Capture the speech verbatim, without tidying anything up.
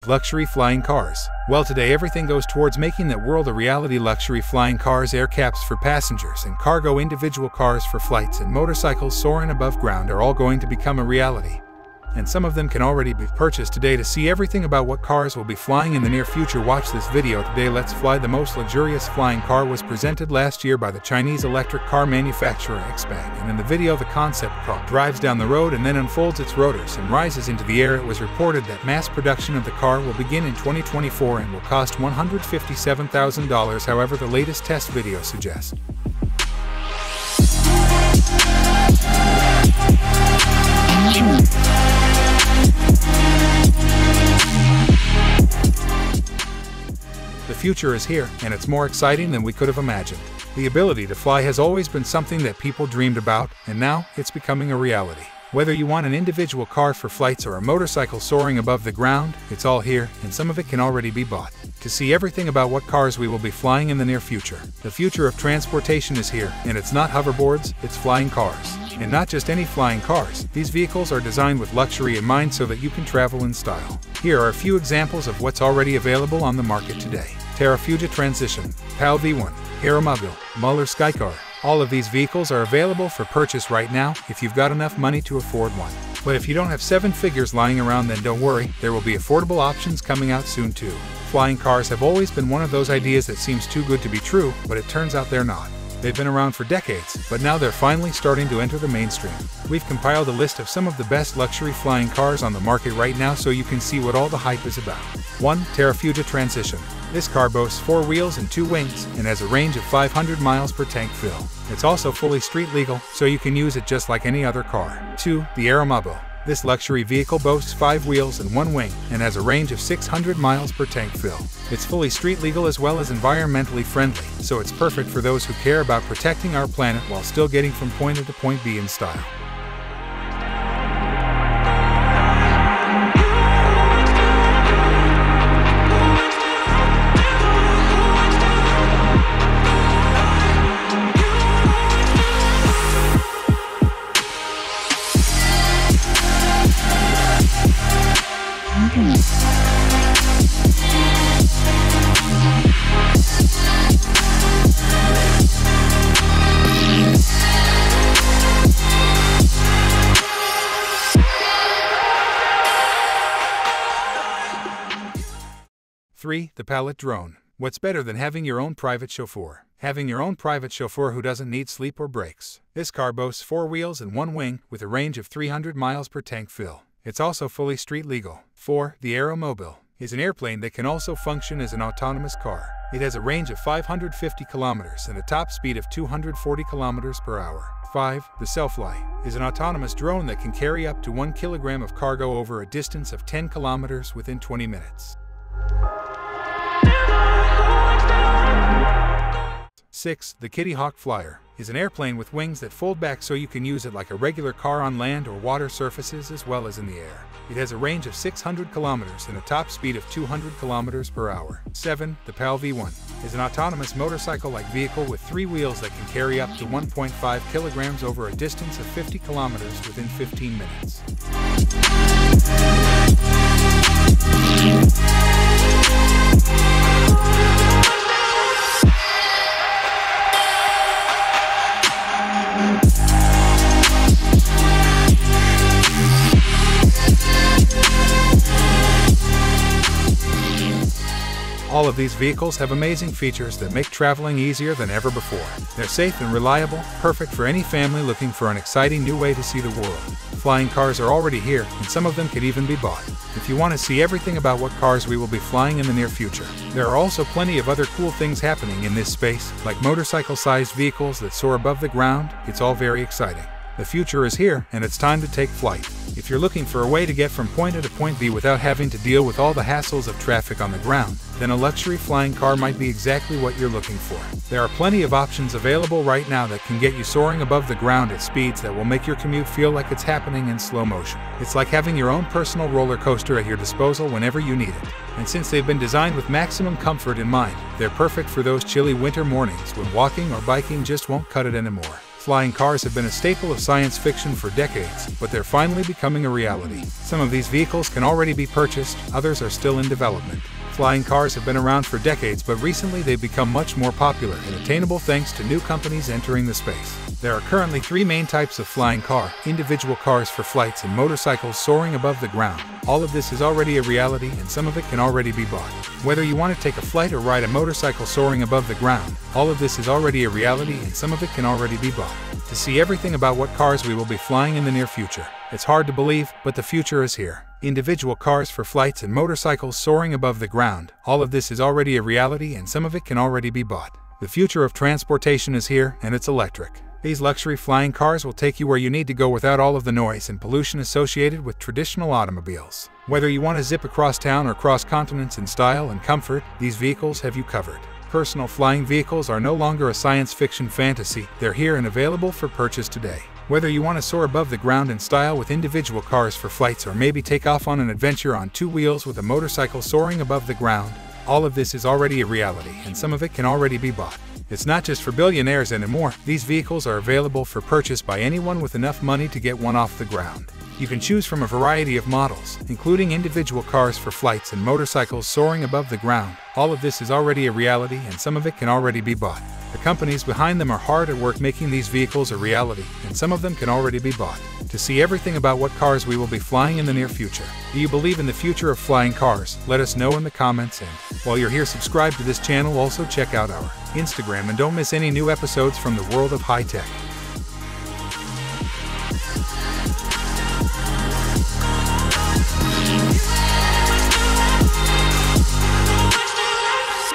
Luxury flying cars. Well, today everything goes towards making that world a reality. Luxury flying cars, air caps for passengers and cargo, individual cars for flights, and motorcycles soaring above ground are all going to become a reality. And some of them can already be purchased today. To see everything about what cars will be flying in the near future, watch this video today. Let's fly. The most luxurious flying car was presented last year by the Chinese electric car manufacturer X P A G, and in the video the concept car drives down the road and then unfolds its rotors and rises into the air. It was reported that mass production of the car will begin in twenty twenty-four and will cost one hundred fifty-seven thousand dollars. However, the latest test video suggests the future is here, and it's more exciting than we could have imagined. The ability to fly has always been something that people dreamed about, and now it's becoming a reality. Whether you want an individual car for flights or a motorcycle soaring above the ground, it's all here, and some of it can already be bought. To see everything about what cars we will be flying in the near future. The future of transportation is here, and it's not hoverboards, it's flying cars. And not just any flying cars. These vehicles are designed with luxury in mind so that you can travel in style. Here are a few examples of what's already available on the market today. Terrafugia Transition, P A L V one, Aeromobile, Muller Skycar. All of these vehicles are available for purchase right now if you've got enough money to afford one. But if you don't have seven figures lying around, then don't worry, there will be affordable options coming out soon too. Flying cars have always been one of those ideas that seems too good to be true, but it turns out they're not. They've been around for decades, but now they're finally starting to enter the mainstream. We've compiled a list of some of the best luxury flying cars on the market right now so you can see what all the hype is about. one. Terrafugia Transition. This car boasts four wheels and two wings, and has a range of five hundred miles per tank fill. It's also fully street legal, so you can use it just like any other car. two. The Aeromobile. This luxury vehicle boasts five wheels and one wing, and has a range of six hundred miles per tank fill. It's fully street legal as well as environmentally friendly, so it's perfect for those who care about protecting our planet while still getting from point A to point B in style. three. The Pallet Drone. What's better than having your own private chauffeur? Having your own private chauffeur who doesn't need sleep or breaks. This car boasts four wheels and one wing, with a range of three hundred miles per tank fill. It's also fully street legal. four. The Aeromobile is an airplane that can also function as an autonomous car. It has a range of five hundred fifty kilometers and a top speed of two hundred forty kilometers per hour. five. The Selfly is an autonomous drone that can carry up to one kilogram of cargo over a distance of ten kilometers within twenty minutes. six. The Kitty Hawk Flyer is an airplane with wings that fold back so you can use it like a regular car on land or water surfaces as well as in the air. It has a range of six hundred kilometers and a top speed of two hundred kilometers per hour. seven. The P A L V one is an autonomous motorcycle-like vehicle with three wheels that can carry up to one point five kilograms over a distance of fifty kilometers within fifteen minutes. All of these vehicles have amazing features that make traveling easier than ever before. They're safe and reliable, perfect for any family looking for an exciting new way to see the world. Flying cars are already here, and some of them could even be bought. If you want to see everything about what cars we will be flying in the near future, there are also plenty of other cool things happening in this space, like motorcycle-sized vehicles that soar above the ground. It's all very exciting. The future is here, and it's time to take flight. If you're looking for a way to get from point A to point B without having to deal with all the hassles of traffic on the ground, then a luxury flying car might be exactly what you're looking for. There are plenty of options available right now that can get you soaring above the ground at speeds that will make your commute feel like it's happening in slow motion. It's like having your own personal roller coaster at your disposal whenever you need it. And since they've been designed with maximum comfort in mind, they're perfect for those chilly winter mornings when walking or biking just won't cut it anymore. Flying cars have been a staple of science fiction for decades, but they're finally becoming a reality. Some of these vehicles can already be purchased, others are still in development. Flying cars have been around for decades, but recently they've become much more popular and attainable thanks to new companies entering the space. There are currently three main types of flying car: individual cars for flights and motorcycles soaring above the ground. All of this is already a reality, and some of it can already be bought. Whether you want to take a flight or ride a motorcycle soaring above the ground, all of this is already a reality, and some of it can already be bought. To see everything about what cars we will be flying in the near future, it's hard to believe, but the future is here. Individual cars for flights and motorcycles soaring above the ground. All of this is already a reality, and some of it can already be bought. The future of transportation is here, and it's electric. These luxury flying cars will take you where you need to go without all of the noise and pollution associated with traditional automobiles. Whether you want to zip across town or cross continents in style and comfort, these vehicles have you covered. Personal flying vehicles are no longer a science fiction fantasy, they're here and available for purchase today. Whether you want to soar above the ground in style with individual cars for flights or maybe take off on an adventure on two wheels with a motorcycle soaring above the ground, all of this is already a reality, and some of it can already be bought. It's not just for billionaires anymore. These vehicles are available for purchase by anyone with enough money to get one off the ground. You can choose from a variety of models, including individual cars for flights and motorcycles soaring above the ground. All of this is already a reality, and some of it can already be bought. The companies behind them are hard at work making these vehicles a reality, and some of them can already be bought. To see everything about what cars we will be flying in the near future, do you believe in the future of flying cars? Let us know in the comments, and while you're here, subscribe to this channel. Also check out our Instagram and don't miss any new episodes from the world of high tech.